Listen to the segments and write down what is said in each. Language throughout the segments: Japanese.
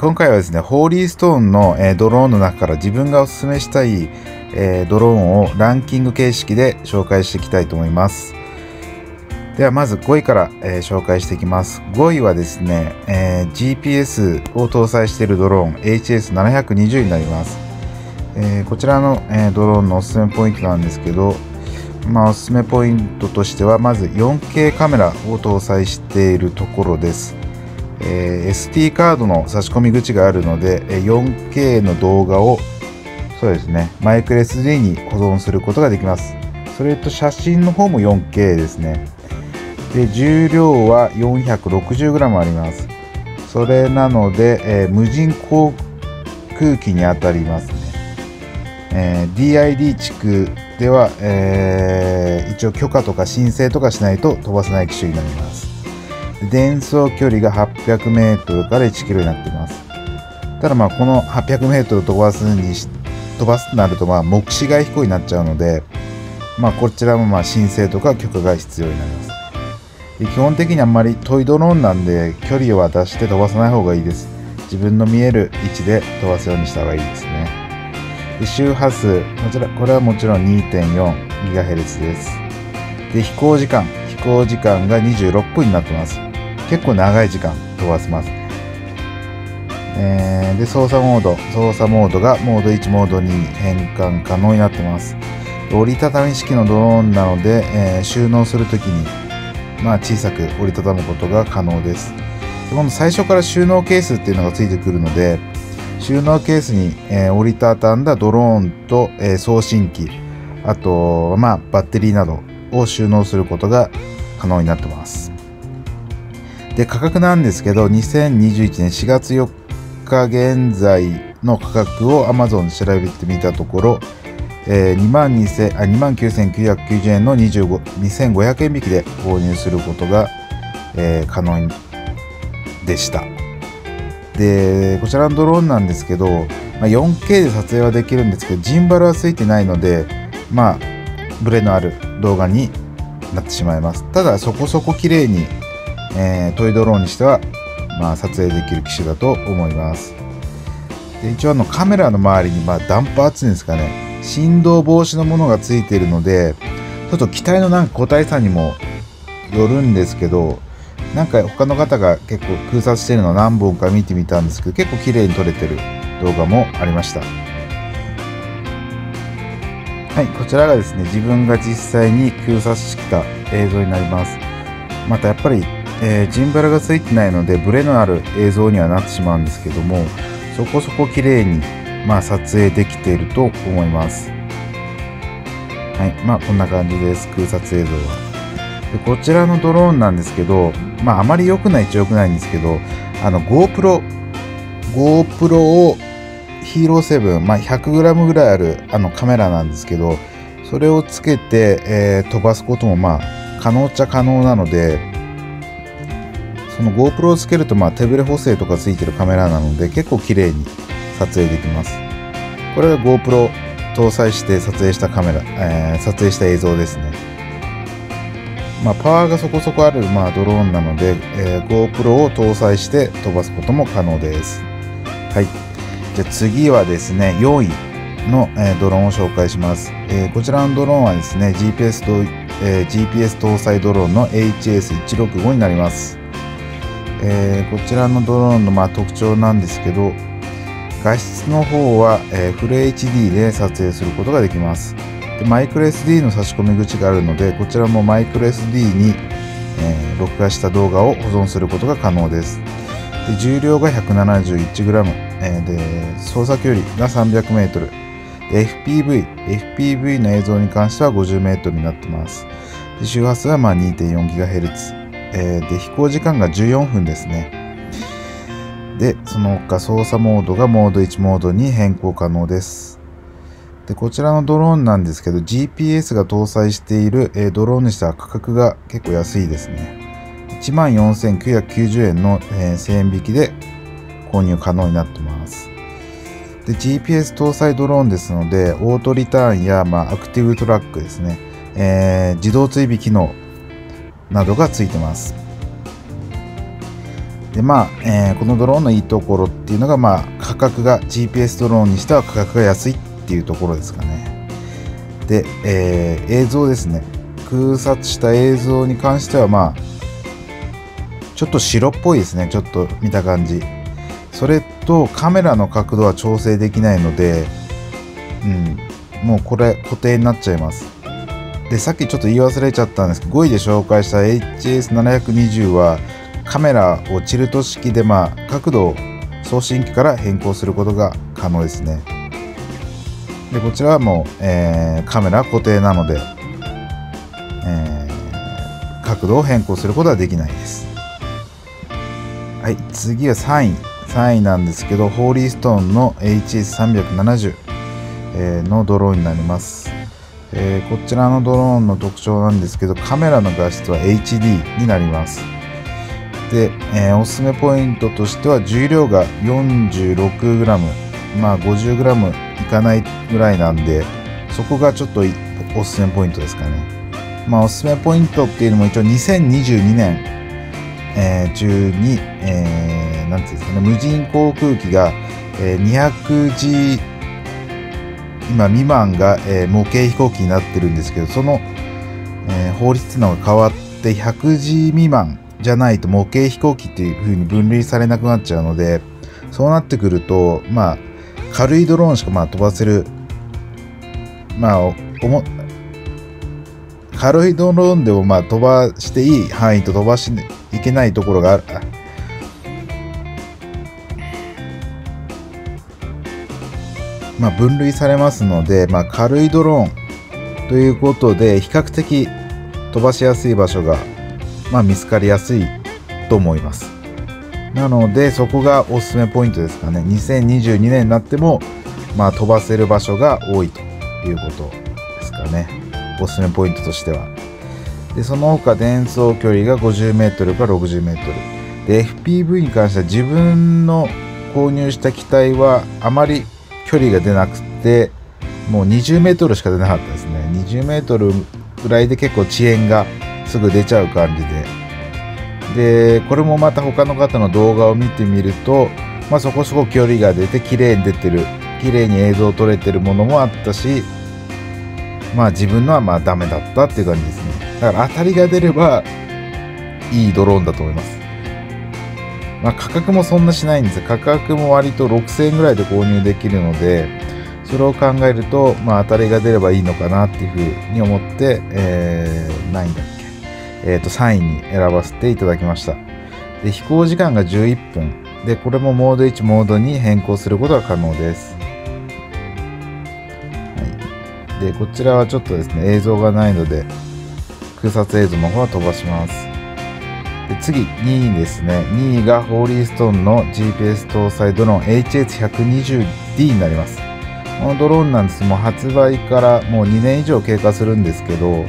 今回はですね、ホーリーストーンの、ドローンの中から自分がおすすめしたい、ドローンをランキング形式で紹介していきたいと思います。ではまず5位から、紹介していきます。5位はですね、GPS を搭載しているドローン HS720 になります。こちらの、ドローンのおすすめポイントなんですけど、おすすめポイントとしてはまず 4K カメラを搭載しているところです。SD カードの差し込み口があるので 4K の動画をそうですね、マイクロ SD に保存することができます。それと写真の方も 4K ですね。で、重量は 460g あります。それなので、無人航空機に当たりますね。DID 地区では、一応許可とか申請とかしないと飛ばせない機種になります。伝送距離が 800m から 1km になっています。ただこの 800m 飛ばすとなると目視外飛行になっちゃうので、こちらも申請とか許可が必要になります。で、基本的にあんまりトイドローンなんで距離は出して飛ばさない方がいいです。自分の見える位置で飛ばすようにした方がいいですね。で、周波数これはもちろん 2.4GHz です。で、飛行時間が26分になってます。結構長い時間飛ばせます。で、操作モードがモード1、モード2に変換可能になってます。折りたたみ式のドローンなので、収納するときに、小さく折りたたむことが可能です。で、今度最初から収納ケースっていうのがついてくるので、収納ケースに、折りたたんだドローンと、送信機、あと、バッテリーなどを収納することが可能になってます。で、価格なんですけど、2021年4月4日現在の価格を Amazon で調べてみたところ、29,990 円の2500円引きで購入することが、可能でした。で、こちらのドローンなんですけど、4K で撮影はできるんですけど、ジンバルはついてないので、ブレのある動画になってしまいます。ただそこそこ綺麗に、トイドローンにしては、撮影できる機種だと思います。で、一応カメラの周りにダンパーっていうんですかね、振動防止のものがついているので、ちょっと機体の個体差にもよるんですけど、他の方が結構空撮しているのを何本か見てみたんですけど、結構綺麗に撮れてる動画もありました。はい、こちらがですね、自分が実際に空撮してきた映像になります。またやっぱり、ジンバルがついてないのでブレのある映像にはなってしまうんですけども、そこそこ綺麗に撮影できていると思います。はい、こんな感じです。空撮映像は。で、こちらのドローンなんですけど、あまり良くないっちゃ良くないんですけど、GoPro をヒーロー7、100g ぐらいあるカメラなんですけど、それをつけて、飛ばすことも可能っちゃ可能なので、その GoPro をつけると手ブレ補正とかついてるカメラなので結構綺麗に撮影できます。これが GoPro 搭載して撮影した撮影した映像ですね。パワーがそこそこあるドローンなので、GoPro を搭載して飛ばすことも可能です。はい。じゃあ次はですね、4位の、ドローンを紹介します。こちらのドローンはですね、GPS 搭載ドローンの HS165 になります。こちらのドローンの特徴なんですけど、画質の方は、フル HD で撮影することができます。で、マイクロ SD の差し込み口があるので、こちらもマイクロ SD に、録画した動画を保存することが可能です。で、重量が 171g、で、操作距離が 300m、で、FPV の映像に関しては 50m になってます。で、周波数は2.4GHz、で、飛行時間が14分ですね。で、その他操作モードがモード1、モード2変更可能です。で、こちらのドローンなんですけど、GPS が搭載している、ドローンにしては価格が結構安いですね。14,990 円の、1000円引きで購入可能になってます。で、GPS 搭載ドローンですので、オートリターンや、アクティブトラックですね、自動追尾機能などがついてます。 でこのドローンのいいところっていうのが価格が GPS ドローンにしては価格が安いっていうところですかね。で、映像ですね。空撮した映像に関してはちょっと白っぽいですね。ちょっと見た感じ。それとカメラの角度は調整できないので、もうこれ固定になっちゃいます。で、さっきちょっと言い忘れちゃったんですけど、5位で紹介した HS720 はカメラをチルト式で角度を送信機から変更することが可能ですね。で、こちらはもう、カメラ固定なので、角度を変更することはできないです。はい、次は3位なんですけど、ホーリーストーンの HS370 のドローンになります。こちらのドローンの特徴なんですけど、カメラの画質は HD になります。で、おすすめポイントとしては重量が 46g、50g いかないぐらいなんで、そこがちょっとおすすめポイントですかね。おすすめポイントっていうのも一応2022年、中に、なんていうんですかね、無人航空機が、200G 今未満が、模型飛行機になってるんですけど、その、法律っていうのが変わって100G 未満じゃないと模型飛行機っていう風に分類されなくなっちゃうので、そうなってくると軽いドローンしか飛ばせる軽いドローンでも飛ばしていい範囲と飛ばしいけないところがある。分類されますので、軽いドローンということで比較的飛ばしやすい場所が、見つかりやすいと思います。なのでそこがおすすめポイントですかね。2022年になっても、飛ばせる場所が多いということですかね。おすすめポイントとしては。で、その他伝送距離が 50m から 60m。で、FPV に関しては自分の購入した機体はあまり距離が出なくて、もう 20m しか出なかったですね。20m ぐらいで結構遅延がすぐ出ちゃう感じで。で、これもまた他の方の動画を見てみると、そこそこ距離が出て綺麗に出てる、綺麗に映像撮れてるものもあったし、自分のはダメだったっていう感じですね。だから当たりが出ればいいドローンだと思います。価格もそんなしないんですよ。価格も割と6000円ぐらいで購入できるので、それを考えると、当たりが出ればいいのかなっていうふうに思って、何位だっけ、3位に選ばせていただきました。で、飛行時間が11分。で、これもモード1、モードに変更することが可能です。はい。で、こちらはちょっとですね、映像がないので、空撮映像の方は飛ばします。で、次、2位ですね。2位がホーリーストーンの GPS 搭載ドローン HS120D になります。このドローンなんですけども、発売からもう2年以上経過するんですけど、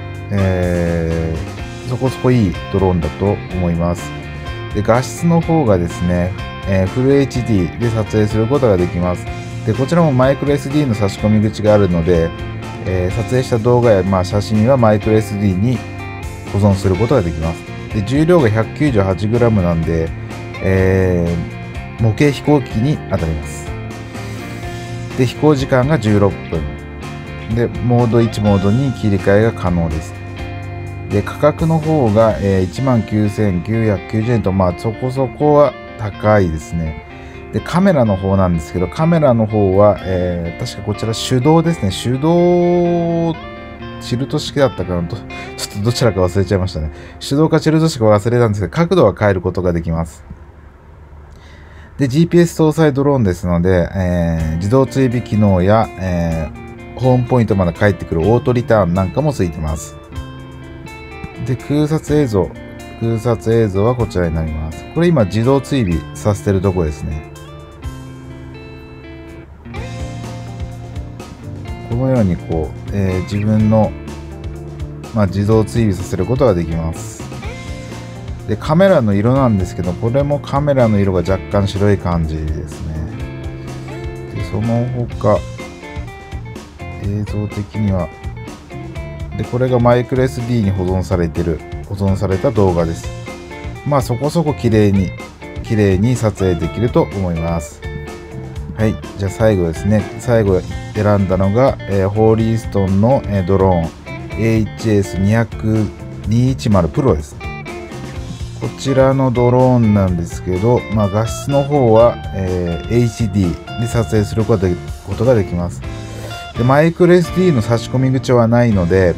そこそこいいドローンだと思います。で、画質の方がですね、フル HD で撮影することができます。で、こちらもマイクロ SD の差し込み口があるので、撮影した動画や写真はマイクロ SD に保存することができます。で、重量が 198g なんで、模型飛行機に当たります。で、飛行時間が16分。で、モード1、モード2切り替えが可能です。で、価格の方が、19,990円と、そこそこは高いですね。で、カメラの方なんですけど、カメラの方は、確かこちら手動ですね。手動、チルト式だったかなと、ちょっとどちらか忘れちゃいましたね。手動かチルト式か忘れたんですけど、角度は変えることができます。で、GPS 搭載ドローンですので、自動追尾機能や、ホームポイントまで返ってくるオートリターンなんかもついてます。で、空撮映像はこちらになります。これ今自動追尾させてるとこですね。このようにこう、自分の、自動追尾させることができます。で、カメラの色なんですけど、これもカメラの色が若干白い感じですね。で、その他、映像的には、で、これがマイクロ SD に保存された動画です。そこそこ綺麗に綺麗に撮影できると思います。はい、じゃあ最後ですね。最後選んだのが、ホーリーストンの、ドローン AHS210 Pro です。こちらのドローンなんですけど、画質の方は、HD で撮影することができます。で、マイクロ SD の差し込み口はないので、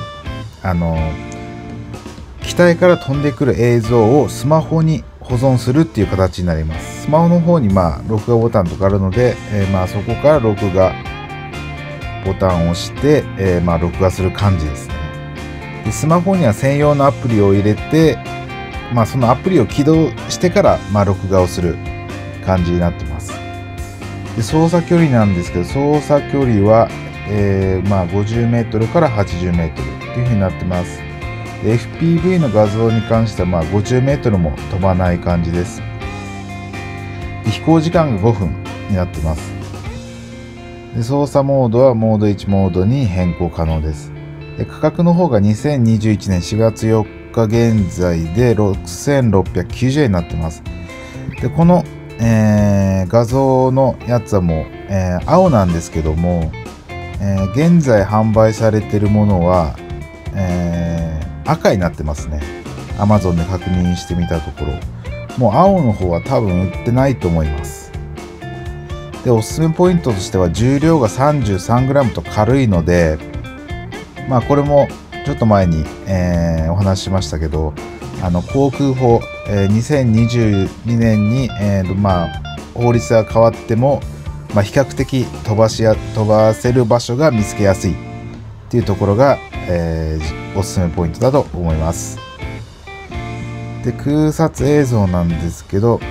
機体から飛んでくる映像をスマホに保存するっていう形になります。スマホの方に録画ボタンとかあるので、そこから録画ボタンを押して、録画する感じですね。で、スマホには専用のアプリを入れて、そのアプリを起動してから、録画をする感じになってます。で、操作距離なんですけど、操作距離は、50メートルから80メートルというふうになってます。で、FPV の画像に関しては、50メートルも飛ばない感じです。で、飛行時間が5分になってます。で、操作モードはモード1モードに変更可能です。で、価格の方が2021年4月4日現在で6690円になってます。で、この、画像のやつはもう、青なんですけども、現在販売されているものは、赤になってますね。Amazon で確認してみたところ、もう青の方は多分売ってないと思います。で、おすすめポイントとしては重量が 33g と軽いので、これもちょっと前に、お話ししましたけど、航空法、2022年に、法律が変わっても、比較的飛ばせる場所が見つけやすいっていうところが、おすすめポイントだと思います。で、空撮映像なんですけど、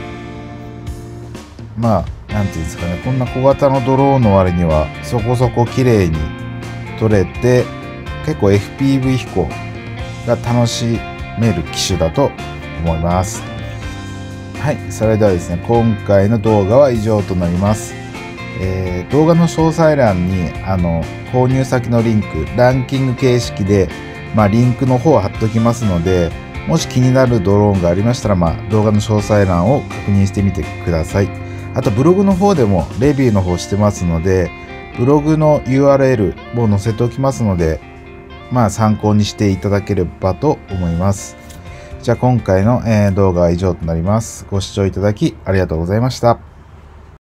なんていうんですかね、こんな小型のドローンの割にはそこそこ綺麗に撮れて、結構 FPV 飛行が楽しめる機種だと思います。はい、それではですね、今回の動画は以上となります。動画の詳細欄に購入先のリンク、ランキング形式で、リンクの方を貼っておきますので、もし気になるドローンがありましたら、動画の詳細欄を確認してみてください。あとブログの方でもレビューの方してますので、ブログの URL も載せておきますので、参考にしていただければと思います。じゃあ今回の動画は以上となります。ご視聴いただきありがとうございました。